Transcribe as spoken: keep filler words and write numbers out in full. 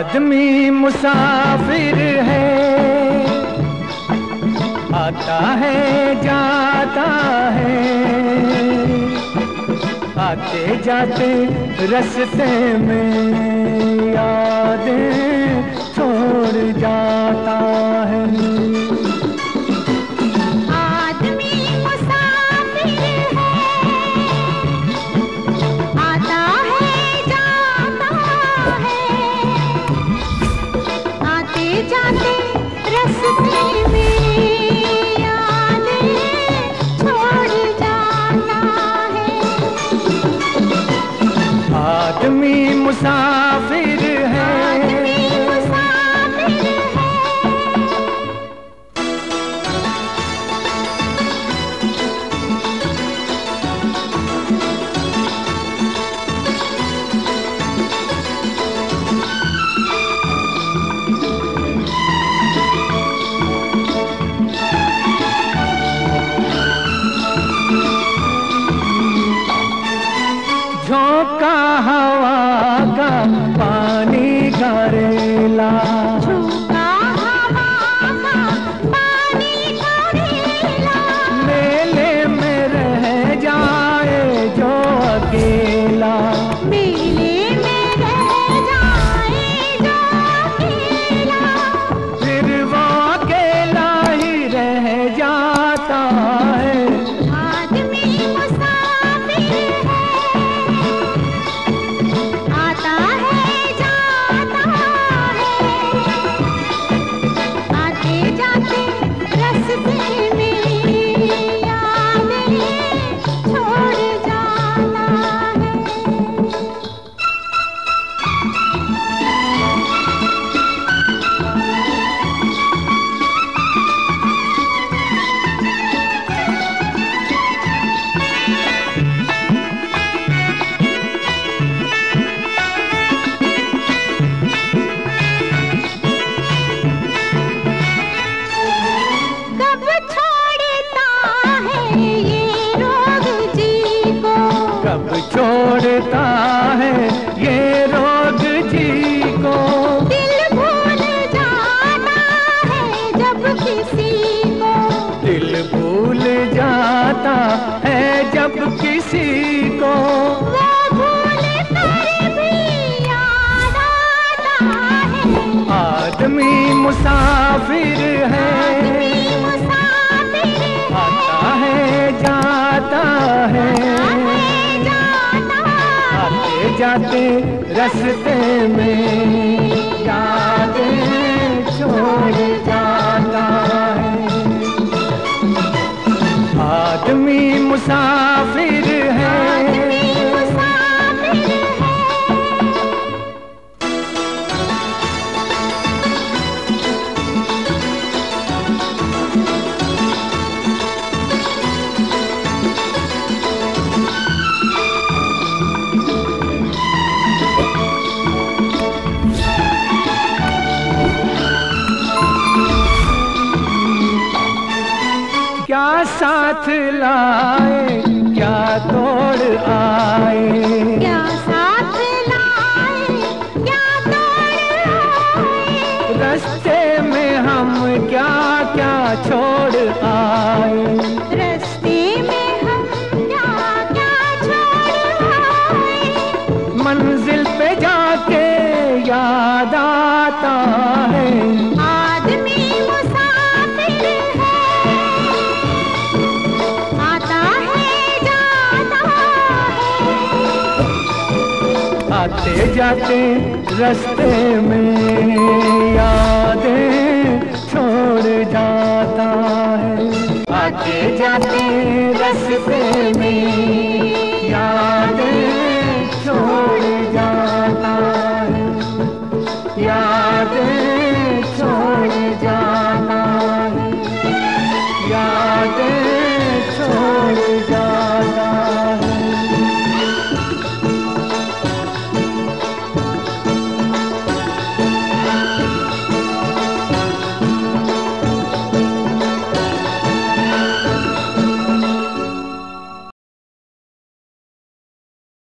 आदमी मुसाफिर है, आता है जाता है, आते जाते रास्ते में यादें छोड़ जाता है। आदमी मुसाफिर है, झोंका हवा का पानी का रेला, झोंका हवा का पानी का रेला, मेले में रह जाए जो अकेला, मेले में रह जाए जो अकेला, फिर वो अकेला ही रह जाता है। आदमी मुसाफिर है, आता है जाता है, आते जाते रास्ते में यादें छोड़ जाता है। कब छोड़ता है ये रोग जी को, कब छोड़ता है ये रोग जी को, दिल भूल जाता है जब किसी को, दिल भूल जाता है जब किसी को, वो भूल कर भी याद आता है। आदमी मुसाफिर है, आदमी मुसाफिर है, आता है जाता है, आता है जाता है, आते जाते रास्ते में यादें छोड़ जाता है। आदमी मुसाफिर है, आदमी मुसाफिर है। क्या साथ लाए क्या तोड़ आए, क्या साथ लाए क्या तोड़ आए, रास्ते में हम क्या क्या छोड़ आए, रास्ते में हम क्या क्या छोड़ आए, मंजिल पे जाके याद आता है। आदमी मुसाफिर है, आता है जाता है, आते जाते रास्ते में यादें छोड़ जाता है, आते जाते रास्ते में